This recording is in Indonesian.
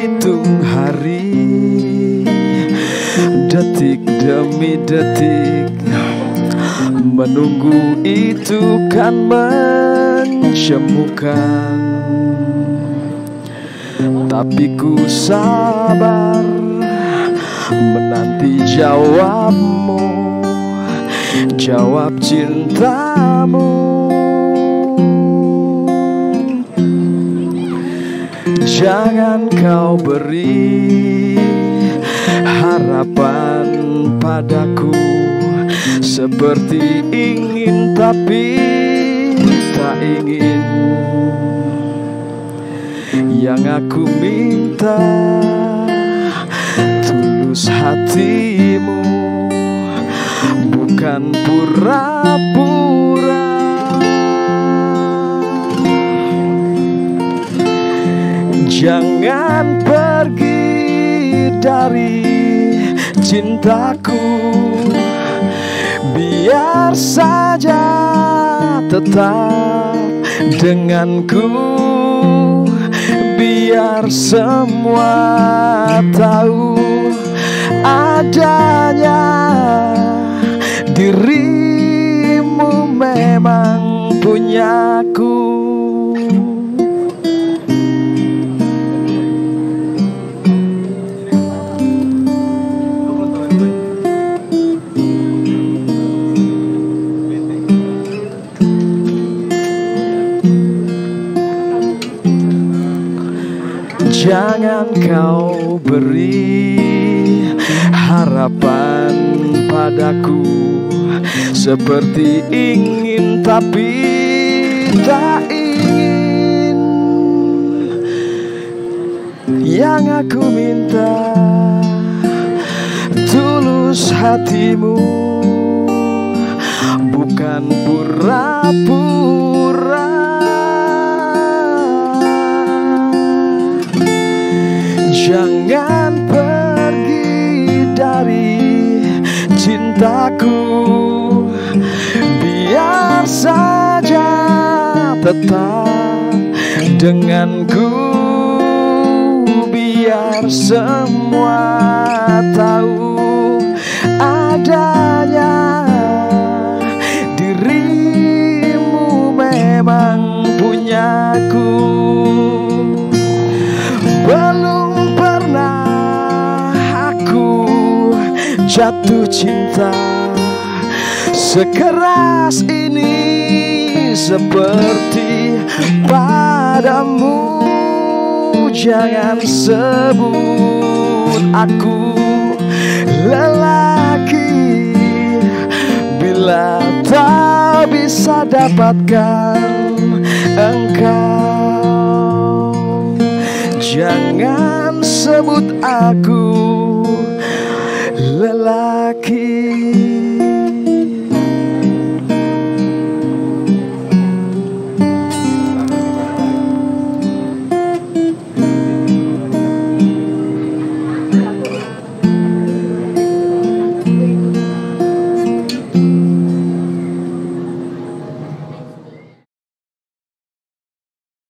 hitung hari, detik demi detik, menunggu itu kan mencemukan. Tapi ku sabar menanti jawabmu, jawab cintamu. Jangan kau beri harapan padaku, seperti ingin tapi tak ingin. Yang aku minta tulus hatimu, bukan pura-pura. Jangan pergi dari cintaku, biar saja tetap denganku. Biar semua tahu adanya dirimu memang punyaku. Jangan kau beri harapan padaku, seperti ingin tapi tak ingin. Yang aku minta tulus hatimu, bukan pura-pura. Jangan pergi dari cintaku, biar saja tetap denganku. Biar semua tahu adanya dirimu memang punyaku. Belum pernah aku jatuh cinta sekeras ini seperti padamu. Jangan sebut aku lelaki bila tak bisa dapatkan engkau. Jangan sebut aku